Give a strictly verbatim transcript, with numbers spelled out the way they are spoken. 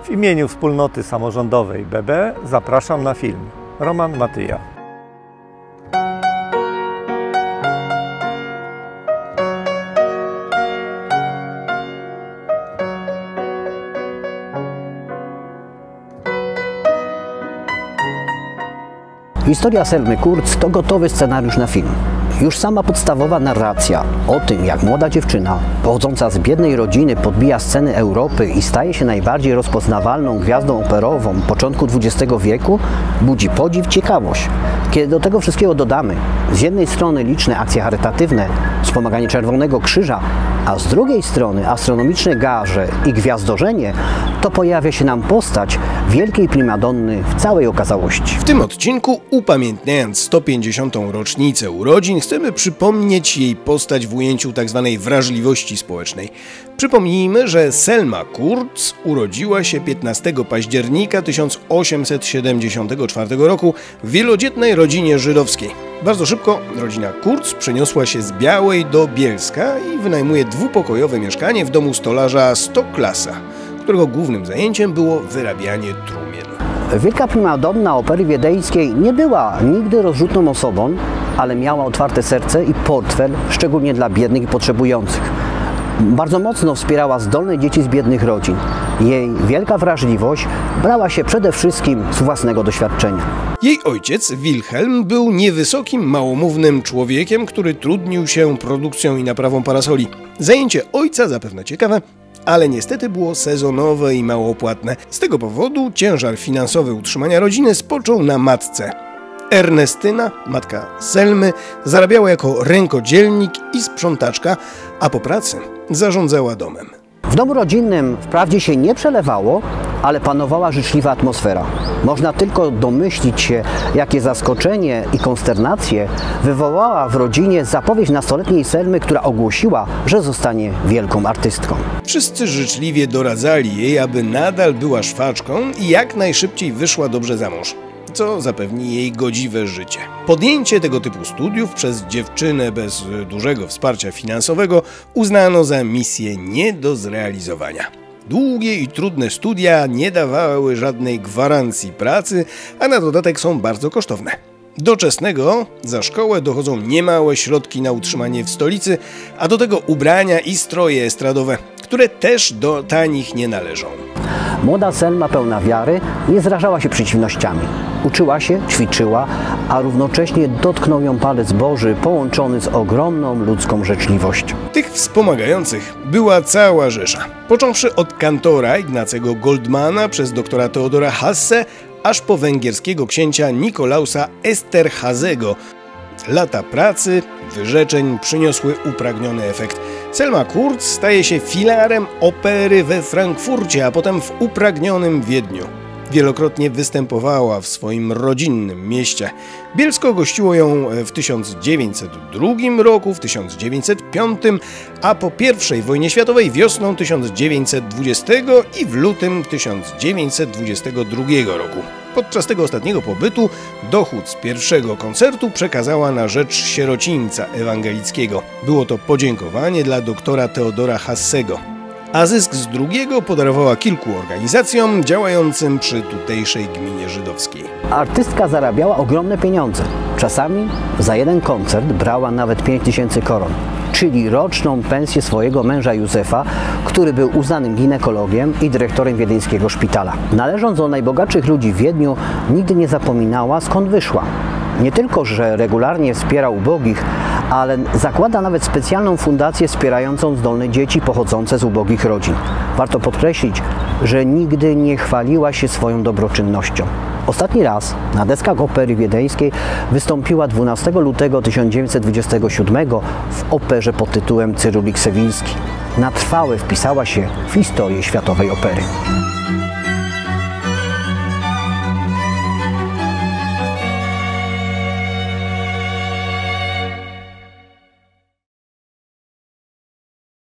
W imieniu wspólnoty samorządowej B B zapraszam na film. Roman Matyja. Historia Selmy Kurz to gotowy scenariusz na film. Już sama podstawowa narracja o tym, jak młoda dziewczyna pochodząca z biednej rodziny podbija sceny Europy i staje się najbardziej rozpoznawalną gwiazdą operową początku dwudziestego wieku, budzi podziw, ciekawość. Kiedy do tego wszystkiego dodamy z jednej strony liczne akcje charytatywne, wspomaganie Czerwonego Krzyża, a z drugiej strony astronomiczne gaże i gwiazdorzenie, to pojawia się nam postać wielkiej primadonny w całej okazałości. W tym odcinku, upamiętniając sto pięćdziesiątą rocznicę urodzin, chcemy przypomnieć jej postać w ujęciu tzw. wrażliwości społecznej. Przypomnijmy, że Selma Kurz urodziła się piętnastego października tysiąc osiemset siedemdziesiątego czwartego roku w wielodzietnej rodzinie żydowskiej. Bardzo szybko rodzina Kurz przeniosła się z Białej do Bielska i wynajmuje dwupokojowe mieszkanie w domu stolarza Stoklasa, którego głównym zajęciem było wyrabianie trumien. Wielka primadonna opery wiedeńskiej nie była nigdy rozrzutną osobą, ale miała otwarte serce i portfel, szczególnie dla biednych i potrzebujących. Bardzo mocno wspierała zdolne dzieci z biednych rodzin. Jej wielka wrażliwość brała się przede wszystkim z własnego doświadczenia. Jej ojciec, Wilhelm, był niewysokim, małomównym człowiekiem, który trudnił się produkcją i naprawą parasoli. Zajęcie ojca zapewne ciekawe, ale niestety było sezonowe i mało opłatne. Z tego powodu ciężar finansowy utrzymania rodziny spoczął na matce. Ernestyna, matka Selmy, zarabiała jako rękodzielnik i sprzątaczka, a po pracy zarządzała domem. W domu rodzinnym wprawdzie się nie przelewało, ale panowała życzliwa atmosfera. Można tylko domyślić się, jakie zaskoczenie i konsternację wywołała w rodzinie zapowiedź nastoletniej Selmy, która ogłosiła, że zostanie wielką artystką. Wszyscy życzliwie doradzali jej, aby nadal była szwaczką i jak najszybciej wyszła dobrze za mąż, co zapewni jej godziwe życie. Podjęcie tego typu studiów przez dziewczynę bez dużego wsparcia finansowego uznano za misję nie do zrealizowania. Długie i trudne studia nie dawały żadnej gwarancji pracy, a na dodatek są bardzo kosztowne. Doczesnego za szkołę dochodzą niemałe środki na utrzymanie w stolicy, a do tego ubrania i stroje estradowe, które też do tanich nie należą. Młoda Selma, pełna wiary, nie zrażała się przeciwnościami. Uczyła się, ćwiczyła, a równocześnie dotknął ją palec Boży połączony z ogromną ludzką życzliwością. Tych wspomagających była cała rzesza. Począwszy od kantora Ignacego Goldmana przez doktora Theodora Hasse, aż po węgierskiego księcia Nikolausa Esterhazego. Lata pracy, wyrzeczeń przyniosły upragniony efekt. Selma Kurz staje się filarem opery we Frankfurcie, a potem w upragnionym Wiedniu. Wielokrotnie występowała w swoim rodzinnym mieście. Bielsko gościło ją w tysiąc dziewięćset drugim roku, w tysiąc dziewięćset piątym, a po pierwszej wojnie światowej wiosną tysiąc dziewięćset dwudziestego i w lutym tysiąc dziewięćset dwudziestego drugiego roku. Podczas tego ostatniego pobytu dochód z pierwszego koncertu przekazała na rzecz sierocińca ewangelickiego. Było to podziękowanie dla doktora Theodora Hassego, a zysk z drugiego podarowała kilku organizacjom działającym przy tutejszej gminie żydowskiej. Artystka zarabiała ogromne pieniądze. Czasami za jeden koncert brała nawet pięć tysięcy koron, czyli roczną pensję swojego męża Józefa, który był uznanym ginekologiem i dyrektorem wiedeńskiego szpitala. Należąc do najbogatszych ludzi w Wiedniu, nigdy nie zapominała, skąd wyszła. Nie tylko, że regularnie wspiera ubogich, ale zakłada nawet specjalną fundację wspierającą zdolne dzieci pochodzące z ubogich rodzin. Warto podkreślić, że nigdy nie chwaliła się swoją dobroczynnością. Ostatni raz na deskach opery wiedeńskiej wystąpiła dwunastego lutego tysiąc dziewięćset dwudziestego siódmego w operze pod tytułem Cyrulik Sewilski. Na trwałe wpisała się w historię światowej opery.